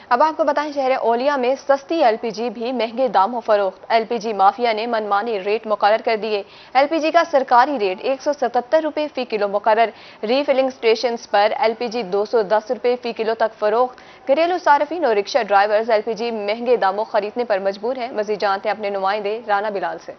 अब आपको बताएं, शहर ओलिया में सस्ती एलपीजी भी महंगे दामों फरोख्त। एलपीजी माफिया ने मनमानी रेट मुकर्रर कर दिए। एलपीजी का सरकारी रेट 177 रुपए फी किलो मुकर्रर। रीफिलिंग स्टेशन पर एलपीजी 210 रुपए फी किलो तक फरोख्त। घरेलू सार्फिन और रिक्शा ड्राइवर्स एलपीजी महंगे दामों खरीदने पर मजबूर हैं। मजीद जानते हैं अपने नुमाइंदे राना बिलाल से।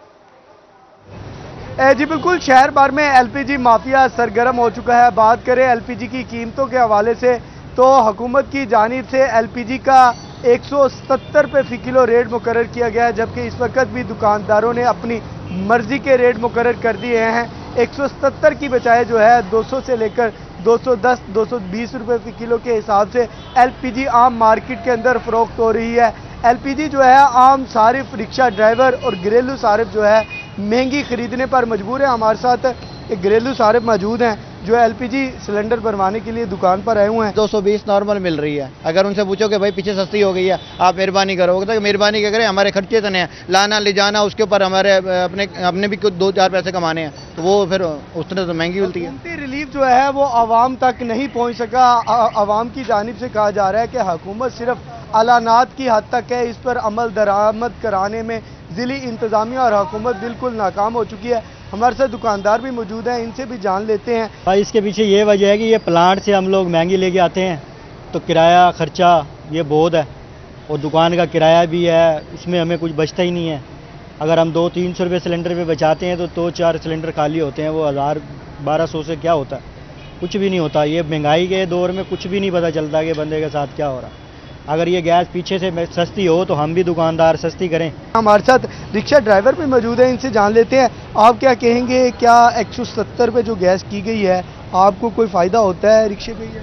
जी बिल्कुल, शहर भर में एलपीजी माफिया सरगर्म हो चुका है। बात करें एलपीजी की कीमतों के हवाले से तो हुकूमत की जानिब से एलपीजी का 177 रुपये फी किलो रेट मुकर्रर किया गया है, जबकि इस वक्त भी दुकानदारों ने अपनी मर्जी के रेट मुकर्रर कर दिए हैं। 177 की बजाय जो है 200 से लेकर 210, 220 रुपये फी किलो के हिसाब से एलपीजी आम मार्केट के अंदर फरोख्त हो रही है। एलपीजी जो है आम सारिफ, रिक्शा ड्राइवर और घरेलू सारिफ जो है महंगी खरीदने पर मजबूर है। हमारे साथ एक घरेलू सारिफ मौजूद हैं जो एलपीजी सिलेंडर भरवाने के लिए दुकान पर आए हुए हैं। 220 नॉर्मल मिल रही है। अगर उनसे पूछो कि भाई पीछे सस्ती हो गई है, आप मेहरबानी करो, तो मेहरबानी क्या करें, हमारे खर्चे इतने हैं, लाना ले जाना, उसके ऊपर हमारे अपने भी कुछ 2-4 पैसे कमाने हैं, तो वो फिर उसने तो महंगी मिलती है। रिलीफ जो है वो आवाम तक नहीं पहुँच सका। आवाम की जानिब से कहा जा रहा है कि हुकूमत सिर्फ अलानात की हद तक है, इस पर अमल दरामद कराने में जिली इंतजामिया और हुकूमत बिल्कुल नाकाम हो चुकी है। हमारे साथ दुकानदार भी मौजूद हैं, इनसे भी जान लेते हैं। भाई इसके पीछे ये वजह है कि ये प्लांट से हम लोग महंगी लेके आते हैं, तो किराया खर्चा ये बहुत है और दुकान का किराया भी है, इसमें हमें कुछ बचता ही नहीं है। अगर हम 200-300 रुपये सिलेंडर पे बचाते हैं तो 2-4 सिलेंडर खाली होते हैं, वो 1000-1200 से क्या होता है, कुछ भी नहीं होता। ये महंगाई के दौर में कुछ भी नहीं पता चलता कि बंदे के साथ क्या हो रहा है। अगर ये गैस पीछे से सस्ती हो तो हम भी दुकानदार सस्ती करें। हमारे साथ रिक्शा ड्राइवर भी मौजूद हैं, इनसे जान लेते हैं। आप क्या कहेंगे, क्या 170 रुपये जो गैस की गई है आपको कोई फ़ायदा होता है रिक्शे पे?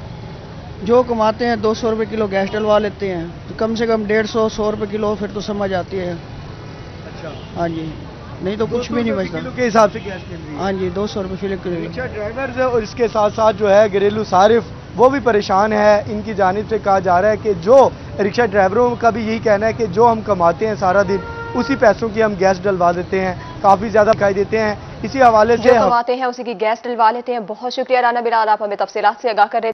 जो कमाते हैं 200 रुपये किलो गैस डलवा लेते हैं, तो कम से कम 150-100 रुपये किलो फिर तो समझ आती है। अच्छा, हाँ जी, नहीं तो कुछ भी नहीं बचता। किलो के हिसाब से गैस मिल रही है? हाँ जी, 200 रुपये किलो। रिक्शा ड्राइवर और इसके साथ साथ जो है घरेलू सारिफ वो भी परेशान है। इनकी जानिब से कहा जा रहा है कि जो रिक्शा ड्राइवरों का भी यही कहना है कि जो हम कमाते हैं सारा दिन उसी पैसों की हम गैस डलवा देते हैं, काफ़ी ज़्यादा दिखाई देते हैं। इसी हवाले से जो कमाते हैं उसी की गैस डलवा लेते हैं। बहुत शुक्रिया राना बिलाल, आप हमें तफसीलात से आगाह कर रहे हैं।